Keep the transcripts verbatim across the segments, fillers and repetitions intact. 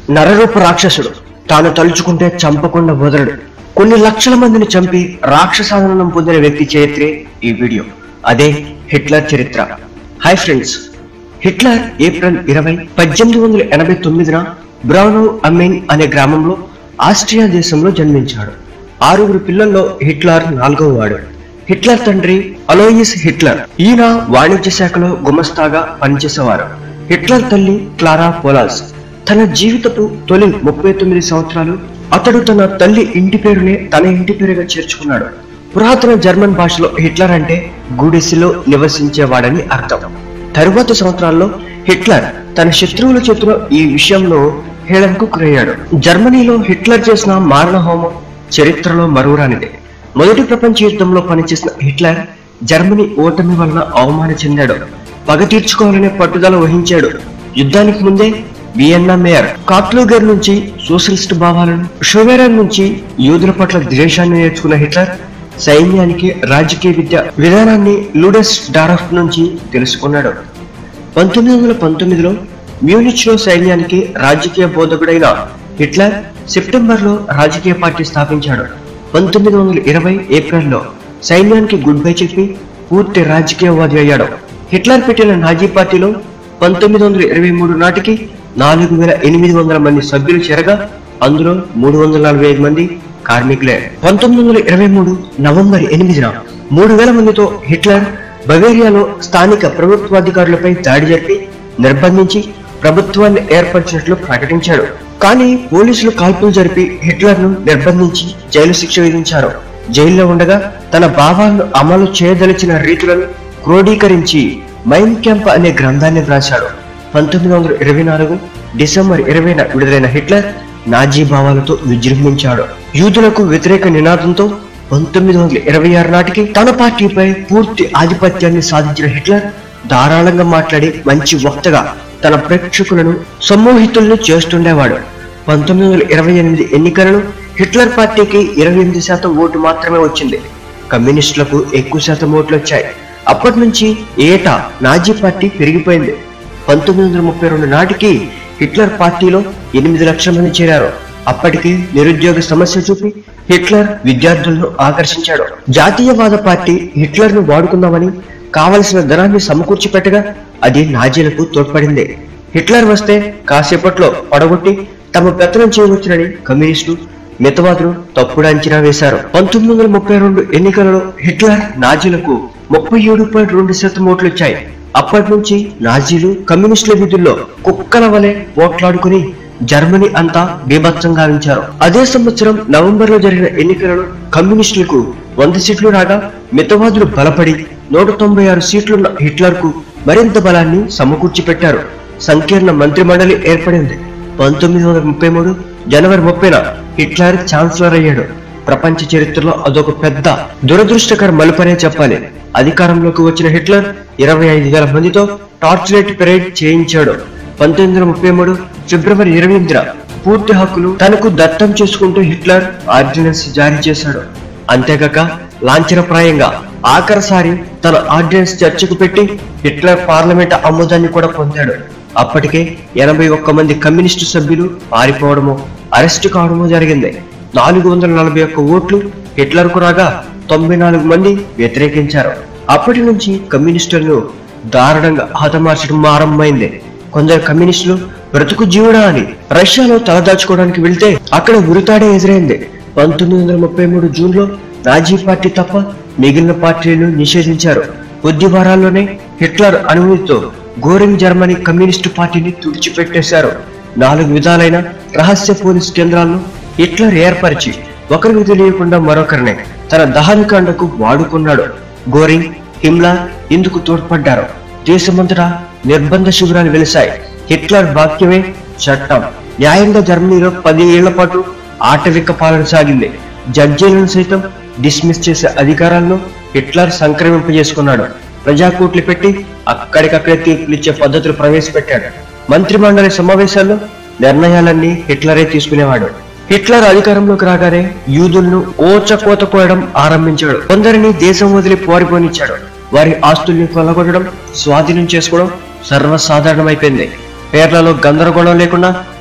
నరరూప రాక్షసుడు. తాను తలుచుకుంటే చంపకుండా వదలడు. కొన్ని లక్షల మందిని చంపి రాక్షసాదనం పొందిన వ్యక్తి చరిత్రే ఈ వీడియో. అదే హిట్లర్ చరిత్ర. హాయ్ ఫ్రెండ్స్, హిట్లర్ ఏప్రిల్ ఇరవై పద్దెనిమిది వందల ఎనభై తొమ్మిదిన బ్రౌనో అమ్మెన్ అనే గ్రామంలో ఆస్ట్రియా దేశంలో జన్మించాడు. ఆరుగురు పిల్లల్లో హిట్లర్ నాలుగవ వాడు. హిట్లర్ తండ్రి అలోయిస్ హిట్లర్. ఈయన వాణిజ్య శాఖలో గుమస్తాగా పనిచేసేవారు. హిట్లర్ తల్లి క్లారా పోలాస్. తన జీవితపు తొలి ముప్పై తొమ్మిది సంవత్సరాలు అతడు తన తల్లి ఇంటి పేరునే తన ఇంటి పేరుగా చేర్చుకున్నాడు. పురాతన జర్మన్ భాషలో హిట్లర్ అంటే గుడిసెలో నివసించేవాడని అర్థం. తరువాత సంవత్సరాల్లో హిట్లర్ తన శత్రువుల చేతిలో ఈ విషయంలో హేళనకు గురయ్యాడు. జర్మనీలో హిట్లర్ చేసిన మారణ హోమం చరిత్రలో మరువరానిది. మొదటి ప్రపంచ యుద్ధంలో పనిచేసిన హిట్లర్ జర్మనీ ఓటమి వలన అవమానం చెందాడు. పగ తీర్చుకోవాలనే పట్టుదల వహించాడు. యుద్ధానికి ముందే వియన్నా మేయర్ కాట్లూగర్ నుంచి సోషలిస్ట్ భావాలను, షోవెరన్ నుంచి యూదుల పట్ల ద్వేషాన్ని నేర్చుకున్న హిట్లర్ సైన్యానికి రాజకీయ విద్య విధానాన్ని లూడెస్ డారఫ్ నుంచి తెలుసుకున్నాడు. పంతొమ్మిది వందల పంతొమ్మిదిలో మ్యూనిచ్ లో సైన్యానికి రాజకీయ బోధకుడైన హిట్లర్ సెప్టెంబర్ లో రాజకీయ పార్టీ స్థాపించాడు. పంతొమ్మిది వందల ఇరవై ఏప్రిల్లో సైన్యానికి గుడ్ బై చెప్పి పూర్తి రాజకీయవాది అయ్యాడు. హిట్లర్ పెట్టిన నాజీ పార్టీలో పంతొమ్మిది వందల ఇరవై మూడు నాటికి నాలుగు వేల ఎనిమిది వందల మంది సభ్యులు చేరగా అందులో మూడు వందల నలభై ఐదు మంది కార్మికులే. పంతొమ్మిది వందల ఇరవై మూడు నవంబర్ ఎనిమిదిన మూడు వేల మందితో హిట్లర్ బవేరియాలో స్థానిక ప్రభుత్వాధికారులపై దాడి జరిపి నిర్బంధించి ప్రభుత్వాన్ని ఏర్పరిచినట్లు ప్రకటించాడు. కానీ పోలీసులు కాల్పులు జరిపి హిట్లర్ ను నిర్బంధించి జైలు శిక్ష విధించారు. జైల్లో ఉండగా తన భావాలను అమలు చేయదలిచిన రీతులను క్రోడీకరించి మైన్ క్యాంప్ అనే గ్రంథాన్ని వ్రాశాడు. పంతొమ్మిది వందల ఇరవై నాలుగు డిసెంబర్ ఇరవైన విడుదలైన హిట్లర్ నాజీ భావాలతో విజృంభించాడు. యూదులకు వ్యతిరేక నినాదంతో పంతొమ్మిది వందల ఇరవై ఆరు నాటికి తన పార్టీపై పూర్తి ఆధిపత్యాన్ని సాధించిన హిట్లర్ ధారాళంగా మాట్లాడి మంచి వక్తగా తన ప్రేక్షకులను సమ్మోహితులను చేస్తుండేవాడు. పంతొమ్మిది వందల ఇరవై ఎనిమిది ఎన్నికలను హిట్లర్ పార్టీకి ఇరవై ఎనిమిది శాతం ఓటు మాత్రమే వచ్చింది. కమ్యూనిస్టులకు ఎక్కువ శాతం ఓట్లు వచ్చాయి. అప్పటి నుంచి ఏటా నాజీ పార్టీ పెరిగిపోయింది. పంతొమ్మిది వందల ముప్పై రెండు నాటికి హిట్లర్ పార్టీలో ఎనిమిది లక్షల మంది చేరారు. అప్పటికి నిరుద్యోగ సమస్య చూపి హిట్లర్ విద్యార్థులను ఆకర్షించాడు. జాతీయవాద పార్టీ హిట్లర్ ను వాడుకుందామని కావలసిన ధనాన్ని సమకూర్చి పెట్టగా అది నాజీలకు తోడ్పడింది. హిట్లర్ వస్తే కాసేపట్లో పడగొట్టి తమ పెత్తనం చేయవచ్చునని కమ్యూనిస్టులు, మితవాదులు తప్పుడు అంచనా వేశారు. పంతొమ్మిది వందల ముప్పై రెండు ఎన్నికలలో హిట్లర్ నాజీలకు ముప్పై ఏడు పాయింట్ రెండు శాతం ఓట్లు వచ్చాయి. అప్పటి నుంచి నాజీలు కమ్యూనిస్టుల వీధుల్లో కుక్కల వలె పోట్లాడుకుని జర్మనీ అంతా బీభత్సం గావించారు. అదే సంవత్సరం నవంబర్ లో జరిగిన ఎన్నికలలో కమ్యూనిస్టులకు వంద సీట్లు రాగా మితవాదులు బలపడి నూట తొంభై ఆరు సీట్లున్న హిట్లర్ కు మరింత బలాన్ని సమకూర్చి పెట్టారు. సంకీర్ణ మంత్రి మండలి ఏర్పడింది. పంతొమ్మిది వందల ముప్పై మూడు జనవరి ముప్పైన హిట్లర్ ఛాన్సలర్ అయ్యాడు. ప్రపంచ చరిత్రలో అదొక పెద్ద దురదృష్టకర మలుపనే చెప్పాలి. అధికారంలోకి వచ్చిన హిట్లర్ ఇరవై ఐదు వేల మందితో టార్చ్ లైట్ పెరేడ్ చేయించాడు. పంతొమ్మిది వందల ముప్పై మూడు ఫిబ్రవరి ఇరవై ఎనిమిదిన పూర్తి హక్కులు తనకు దత్తం చేసుకుంటూ హిట్లర్ ఆర్డినెన్స్ జారీ చేశాడు. అంతేగాక లాంఛనప్రాయంగా ఆఖరిసారి తన ఆర్డినెన్స్ చర్చకు పెట్టి హిట్లర్ పార్లమెంట్ ఆమోదాన్ని కూడా పొందాడు. అప్పటికే ఎనభై ఒక్క మంది కమ్యూనిస్టు సభ్యులు పారిపోవడమో అరెస్టు కావడమో జరిగింది. నాలుగు వందల నలభై ఒక్క ఓట్లు హిట్లర్ కు రాగా తొంభై నాలుగు మంది వ్యతిరేకించారు. అప్పటి నుంచి కమ్యూనిస్టులను దారుణంగా హతమార్చడం ఆరంభమైంది. కొందరు కమ్యూనిస్టులు బ్రతుకు జీవుడా అని రష్యాలో తలదాచుకోవడానికి వెళ్తే అక్కడ ఉరితాడే ఎదురైంది. పంతొమ్మిది వందల ముప్పై మూడు జూన్ లో నాజీ పార్టీ తప్ప మిగిలిన పార్టీలను నిషేధించారు. కొద్ది వారాల్లోనే హిట్లర్ అనుమతితో గోరింగ్ జర్మనీ కమ్యూనిస్టు పార్టీని తుడిచిపెట్టేశారు. నాలుగు విధాలైన రహస్య పోలీసు కేంద్రాలను హిట్లర్ ఏర్పరిచి ఒకరికి తెలియకుండా మరొకరిని తన దహనకాండకు వాడుకున్నాడు. గోరింగ్, హిమ్లర్ ఇందుకు తోడ్పడ్డారు. దేశమంతటా నిర్బంధ శిబిరాలు వెలిశాయి. హిట్లర్ వాక్యమే చట్టం. న్యాయంగా జర్మనీలో పది ఏళ్ల పాటు ఆటవిక పాలన సాగింది. జడ్జీలను సైతం డిస్మిస్ చేసే అధికారాలను హిట్లర్ సంక్రమింపజేసుకున్నాడు. ప్రజాకోట్లు పెట్టి అక్కడికక్కడే తీర్పులిచ్చే పద్ధతులు ప్రవేశపెట్టాడు. మంత్రి మండలి సమావేశాల్లో నిర్ణయాలన్నీ హిట్లరే తీసుకునేవాడు. హిట్లర్ అధికారంలోకి రాగానే యూదులను ఓచకోత కోయడం ఆరంభించాడు. కొందరిని దేశం వదిలి పారిపోనిచ్చాడు. వారి ఆస్తుల్ని కొల్లగొట్టడం, స్వాధీనం చేసుకోవడం సర్వసాధారణమైపోయింది. పేర్లలో గందరగోళం లేకుండా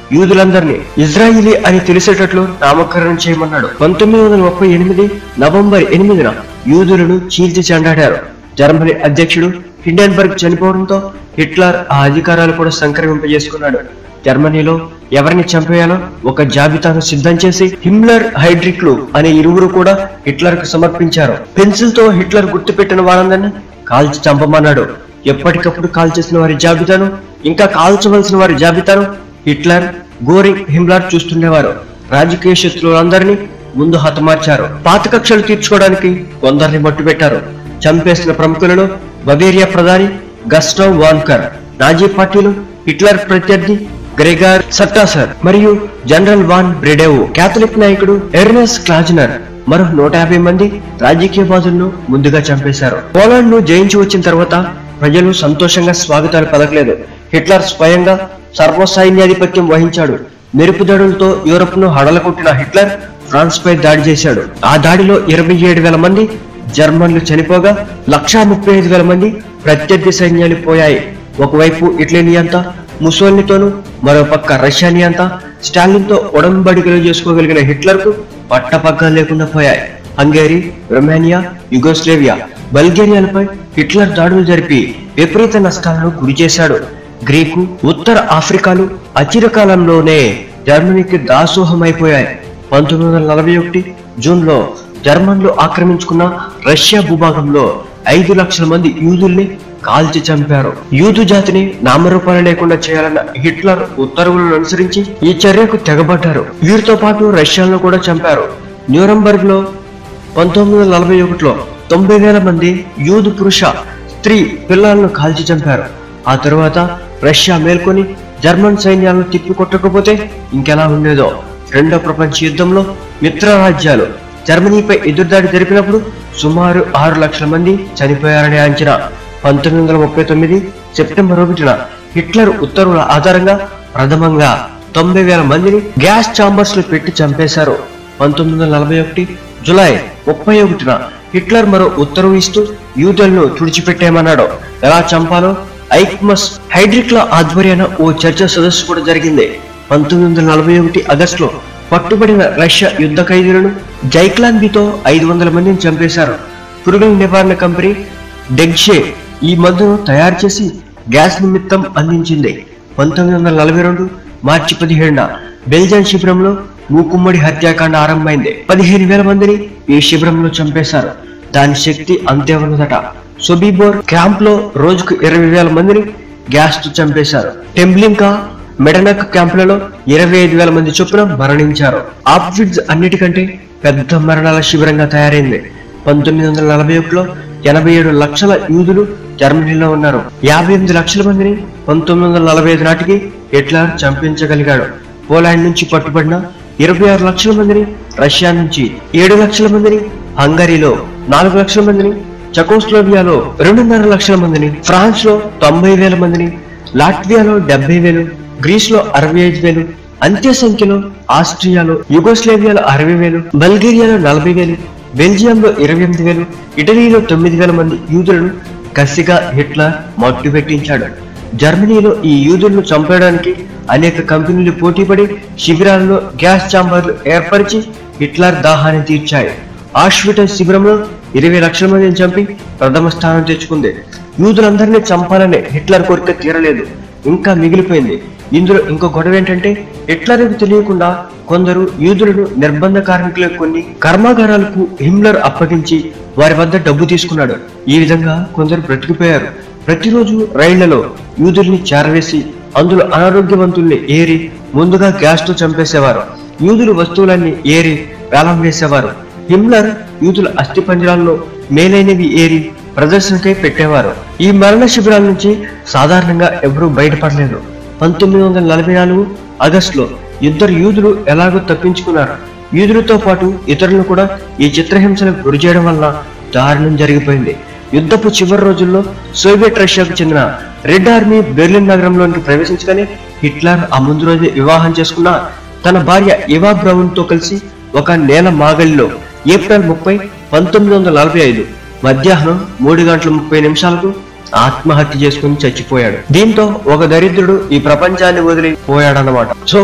యూదులందరినీ ఇజ్రాయిలీ అని తెలిసేటట్లు నామకరణం చేయమన్నాడు. పంతొమ్మిది వందల ముప్పై ఎనిమిది నవంబర్ ఎనిమిదిన యూదులను చీల్చి చెండాడారు. జర్మనీ అధ్యక్షుడు హిండెన్బర్గ్ చనిపోవడంతో హిట్లర్ ఆ అధికారాలు కూడా సంక్రమింపజేసుకున్నాడు. జర్మనీలో ఎవరిని చంపేయాలో ఒక జాబితాను సిద్ధం చేసి హిమ్లర్, హైడ్రిక్లు అనే ఇరువురు కూడా హిట్లర్ కు సమర్పించారు. పెన్సిల్ తో హిట్లర్ గుర్తు పెట్టిన వారందరినీ కాల్చి చంపమన్నాడు. ఎప్పటికప్పుడు కాల్చేసిన వారి జాబితాను, ఇంకా కాల్చవలసిన వారి జాబితాను హిట్లర్, గోరింగ్, హిమ్లర్ చూస్తుండేవారు. రాజకీయ శత్రువులందరినీ ముందు హతమార్చారు. పాత కక్షలు తీర్చుకోవడానికి కొందరిని మట్టుపెట్టారు. చంపేసిన ప్రముఖులలో బవేరియా ప్రధాని గస్టవ్ వాన్కర్, నాజీ పార్టీలో హిట్లర్ ప్రత్యర్థి గ్రెగార్ సట్టాసర్ మరియు జనరల్ వాన్ బ్రెడెవ్, కేథలిక్ నాయకుడు ఎర్నెస్ట్ క్లాజ్నర్ మరో నూట యాభై మంది రాజకీయవాదులను ముందుగా చంపేశారు. పోలాండ్ ను జయించి వచ్చిన తర్వాత ప్రజలు సంతోషంగా స్వాగతాలు పలకలేదు. హిట్లర్ స్వయంగా సర్వసైన్యాధిపత్యం వహించాడు. మెరుపుదాడులతో యూరప్ ను హడలకొట్టిన హిట్లర్ ఫ్రాన్స్ పై దాడి చేశాడు. ఆ దాడిలో ఇరవై ఏడు వేల మంది జర్మన్లు చనిపోగా లక్షా ముప్పై ఐదు వేల మంది ప్రత్యర్థి సైన్యాలు పోయాయి. ఒకవైపు ఇటలీ అంతా ముసోలినీతోనూ, మరో పక్క రష్యాని అంతా స్టాలిన్ తో ఒడంబడికలు చేసుకోగలిగిన హిట్లర్ కు పట్టపగ్గాలు లేకుండా పోయాయి. హంగేరీ, రొమేనియా, యుగోస్లేవియా, బల్గేరియాలపై హిట్లర్ దాడులు జరిపి విపరీత నష్టాలను గురి చేశాడు. గ్రీకు, ఉత్తర ఆఫ్రికాలు అచిరకాలంలోనే జర్మనీకి దాసోహమైపోయాయి. పంతొమ్మిది వందల నలభై ఒకటి జూన్ లో జర్మన్లు ఆక్రమించుకున్న రష్యా భూభాగంలో ఐదు లక్షల మంది యూదుల్ని కాల్చి చంపారు. యూదు జాతిని నామరూపాలు లేకుండా చేయాలన్న హిట్లర్ ఉత్తర్వులను అనుసరించి ఈ చర్యకు తెగబడ్డారు. వీరితో పాటు రష్యాలను కూడా చంపారు. న్యూరంబర్గ్ లో పంతొమ్మిది వందల నలభై ఒకటిలో తొంభై వేల మంది యూదు పురుష, స్త్రీ, పిల్లలను కాల్చి చంపారు. ఆ తరువాత రష్యా మేల్కొని జర్మన్ సైన్యాలను తిప్పికొట్టకపోతే ఇంకెలా ఉండేదో. రెండో ప్రపంచ యుద్ధంలో మిత్ర రాజ్యాలు జర్మనీపై ఎదురుదాడి జరిపినప్పుడు సుమారు ఆరు లక్షల మంది చనిపోయారనే అంచనా. పంతొమ్మిది వందల ముప్పై తొమ్మిది సెప్టెంబర్ ఒకటిన హిట్లర్ ఉత్తర్వుల ఆధారంగా ప్రథమంగా తొంభై వేల మందిని గ్యాస్ చాంబర్స్ లో పెట్టి చంపేశారు. పంతొమ్మిది వందల నలభై ఒకటి జులై ముప్పై ఒకటిన హిట్లర్ మరో ఉత్తర్వు ఇస్తూ యూదులను తుడిచిపెట్టేమన్నాడు. ఎలా చంపాలో ఐక్మస్, హైడ్రిక్ల ఆధ్వర్యాన ఓ చర్చా సదస్సు కూడా జరిగింది. పంతొమ్మిది వందల నలభై ఒకటి ఆగస్టులో పట్టుబడిన రష్యా యుద్ధ ఖైదీలను జైక్లాన్బీతో ఐదు వందల మందిని చంపేశారు. పురుగుల నివారణ కంపెనీ డెగ్షే ఈ మందును తయారు చేసి గ్యాస్ నిమిత్తం అందించింది. పంతొమ్మిది వందల నలభై రెండు మార్చి పదిహేడున బెల్జియన్ శిబిరంలో మూకుమ్మడి హత్యాకాండ ఆరంభమైంది. పదిహేను వేల మందిని ఈ శిబిరంలో చంపేశారు. దాని శక్తి అంతే ఉన్నదట. సొబిబోర్ క్యాంప్ లో రోజుకు ఇరవై వేల మందిని గ్యాస్ తో చంపేశారు. టెంబ్లింకా, మెడనక్ క్యాంపులలో ఇరవై ఐదు వేల మంది చొప్పున మరణించారు. ఆప్విడ్స్ అన్నిటికంటే పెద్ద మరణాల శిబిరంగా తయారైంది. పంతొమ్మిది వందల నలభై ఒకటిలో ఎనభై ఏడు లక్షల యూదులు జర్మనీలో ఉన్నారు. యాభై ఎనిమిది లక్షల మందిని పంతొమ్మిది వందల నలభై ఐదు నాటికి హిట్లర్ చంపించగలిగాడు. పోలాండ్ నుంచి పట్టుబడిన ఇరవై ఆరు లక్షల మందిని, రష్యా నుంచి ఏడు లక్షల మందిని, హంగరీలో నాలుగు లక్షల మందిని, చెకోస్లోవియాలో రెండున్నర లక్షల మందిని, ఫ్రాన్స్ లో తొంభై వేల మందిని, లాట్వియాలో డెబ్బై వేలు, గ్రీస్ లో అరవై ఐదు వేలు, అంత్య సంఖ్యలో ఆస్ట్రియాలో, యుగోస్లేవియాలో అరవై వేలు, బల్గేరియాలో నలభై వేలు, బెల్జియంలో ఇరవై ఎనిమిది వేలు, ఇటలీలో తొమ్మిది వేల మంది యూదులను కసిగా హిట్లర్ మట్టు పెట్టించాడు. జర్మనీలో ఈ యూదులను చంపడానికి అనేక కంపెనీలు పోటీపడి శిబిరాలలో గ్యాస్ చాంబర్లు ఏర్పరిచి హిట్లర్ దాహాన్ని తీర్చాయి. ఆష్విట్జ్ శిబిరంలో ఇరవై లక్షల మందిని చంపి ప్రథమ స్థానం తెచ్చుకుంది. యూదులందరినీ చంపాలనే హిట్లర్ కోరిక తీరలేదు, ఇంకా మిగిలిపోయింది. ఇందులో ఇంకో గొడవ ఏంటంటే హిట్లర్కు తెలియకుండా కొందరు యూదులను నిర్బంధ కార్మికులకు కొన్ని కర్మాగారాలకు హిమ్లర్ అప్పగించి వారి వద్ద డబ్బు తీసుకున్నాడు. ఈ విధంగా కొందరు బ్రతికిపోయారు. ప్రతిరోజు రైళ్లలో యూదుల్ని చేరవేసి అందులో అనారోగ్యవంతుల్ని ఏరి ముందుగా గ్యాస్ తో చంపేసేవారు. యూదుల వస్తువులన్నీ ఏరి వేలం వేసేవారు. హిమ్లర్ యూదుల అస్థి పంజరాల్లో మేలైనవి ఏరి ప్రదర్శనకై పెట్టేవారు. ఈ మరణ శిబిరాల నుంచి సాధారణంగా ఎవరూ బయటపడలేదు. పంతొమ్మిది వందల నలభై నాలుగు ఆగస్టులో ఇద్దరు యూదులు ఎలాగో తప్పించుకున్నారు. యూదులతో పాటు ఇతరులను కూడా ఈ చిత్రహింసలకు గురి చేయడం వల్ల దారుణం జరిగిపోయింది. యుద్ధపు చివరి రోజుల్లో సోవియట్ రష్యాకు చెందిన రెడ్ ఆర్మీ బెర్లిన్ నగరంలోనికి ప్రవేశించగానే హిట్లర్ ఆ ముందు రోజు వివాహం చేసుకున్న తన భార్య ఎవా బ్రౌన్ తో కలిసి ఒక నేల మాగలిలో ఏప్రిల్ ముప్పై పంతొమ్మిది వందల నలభై ఐదు మధ్యాహ్నం మూడు గంటల ముప్పై నిమిషాలకు ఆత్మహత్య చేసుకుని చచ్చిపోయాడు. దీంతో ఒక దరిద్రుడు ఈ ప్రపంచాన్ని వదిలి పోయాడన్నమాట. సో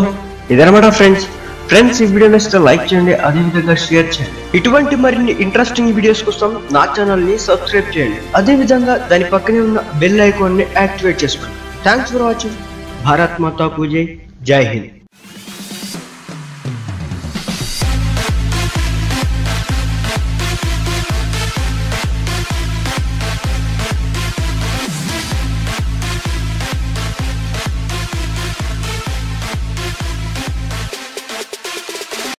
ఇదన్నమాట ఫ్రెండ్స్ ఫ్రెండ్స్ ఈ వీడియో నచ్చితే లైక్ చేయండి, అదేవిధంగా షేర్ చేయండి. ఇటువంటి మరిన్ని ఇంట్రెస్టింగ్ వీడియోస్ కోసం నా ఛానల్ ని సబ్స్క్రైబ్ చేయండి, అదేవిధంగా దాని పక్కనే ఉన్న బెల్ ఐకాన్ ని యాక్టివేట్ చేసుకోండి. Thanks for watching. Bharat Mata కీ జై. జై హింద్.